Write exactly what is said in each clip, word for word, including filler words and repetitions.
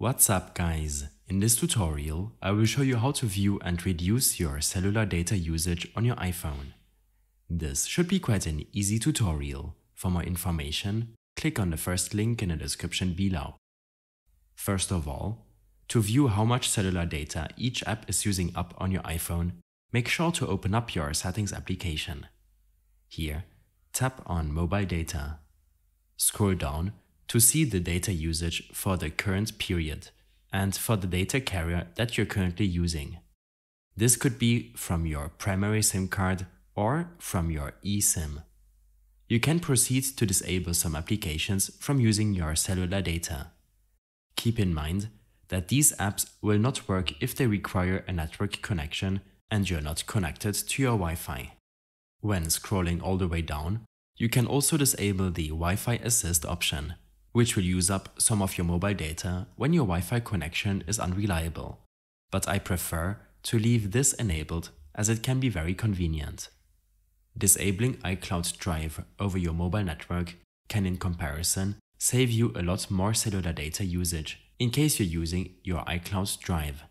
What's up guys? In this tutorial, I will show you how to view and reduce your cellular data usage on your iPhone. This should be quite an easy tutorial. For more information, click on the first link in the description below. First of all, to view how much cellular data each app is using up on your iPhone, make sure to open up your Settings application. Here, tap on Mobile Data. Scroll down to see the data usage for the current period and for the data carrier that you're currently using. This could be from your primary SIM card or from your eSIM. You can proceed to disable some applications from using your cellular data. Keep in mind that these apps will not work if they require a network connection and you're not connected to your Wi-Fi. When scrolling all the way down, you can also disable the Wi-Fi Assist option, which will use up some of your mobile data when your Wi-Fi connection is unreliable. But I prefer to leave this enabled as it can be very convenient. Disabling iCloud Drive over your mobile network can in comparison save you a lot more cellular data usage in case you're using your iCloud Drive.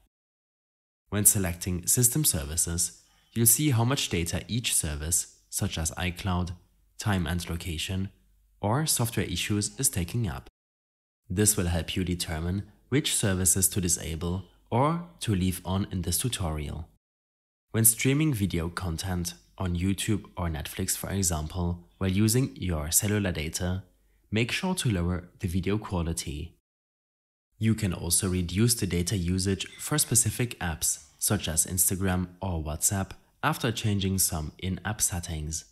When selecting System Services, you'll see how much data each service, such as iCloud, time and location, or software issues is taking up. This will help you determine which services to disable or to leave on in this tutorial. When streaming video content on YouTube or Netflix, for example, while using your cellular data, make sure to lower the video quality. You can also reduce the data usage for specific apps, such as Instagram or WhatsApp, after changing some in-app settings.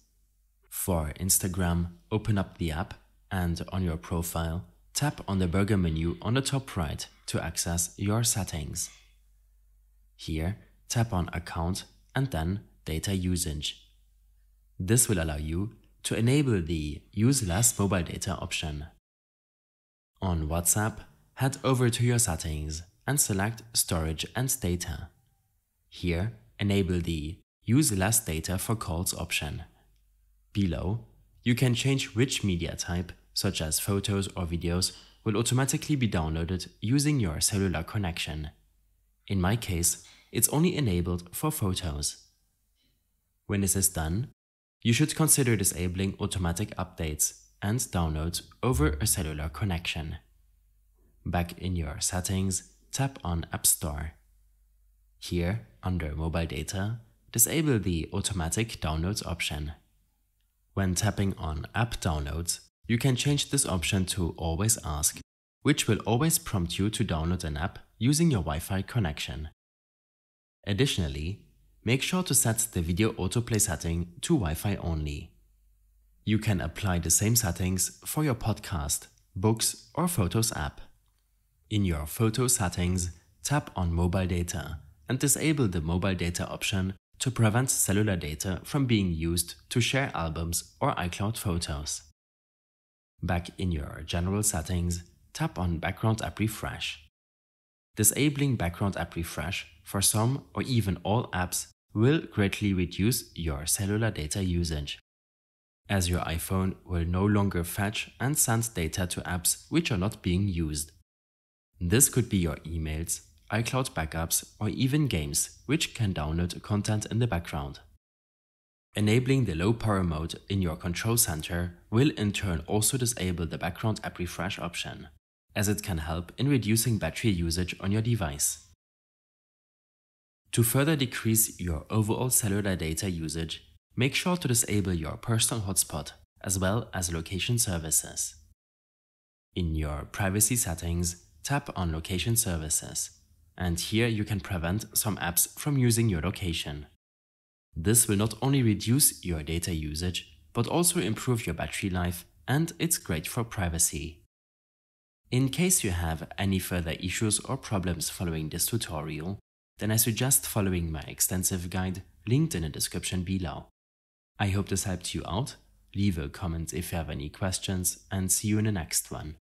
For Instagram, open up the app and on your profile, tap on the burger menu on the top right to access your settings. Here, tap on Account and then Data Usage. This will allow you to enable the Use Less Mobile Data option. On WhatsApp, head over to your settings and select Storage and Data. Here, enable the Use Less Data for Calls option. Below, you can change which media type, such as photos or videos, will automatically be downloaded using your cellular connection. In my case, it's only enabled for photos. When this is done, you should consider disabling automatic updates and downloads over a cellular connection. Back in your settings, tap on App Store. Here, under Mobile Data, disable the Automatic Downloads option. When tapping on App Downloads, you can change this option to Always Ask, which will always prompt you to download an app using your Wi-Fi connection. Additionally, make sure to set the video autoplay setting to Wi-Fi only. You can apply the same settings for your podcast, books, or Photos app. In your Photo settings, tap on Mobile Data and disable the Mobile Data option to prevent cellular data from being used to share albums or iCloud photos. Back in your General settings, tap on Background App Refresh. Disabling Background App Refresh for some or even all apps will greatly reduce your cellular data usage, as your iPhone will no longer fetch and send data to apps which are not being used. This could be your emails, iCloud backups, or even games, which can download content in the background. Enabling the low power mode in your control center will in turn also disable the Background App Refresh option, as it can help in reducing battery usage on your device. To further decrease your overall cellular data usage, make sure to disable your personal hotspot as well as location services. In your privacy settings, tap on Location Services, and here you can prevent some apps from using your location. This will not only reduce your data usage, but also improve your battery life, and it's great for privacy. In case you have any further issues or problems following this tutorial, then I suggest following my extensive guide linked in the description below. I hope this helped you out. Leave a comment if you have any questions, and see you in the next one.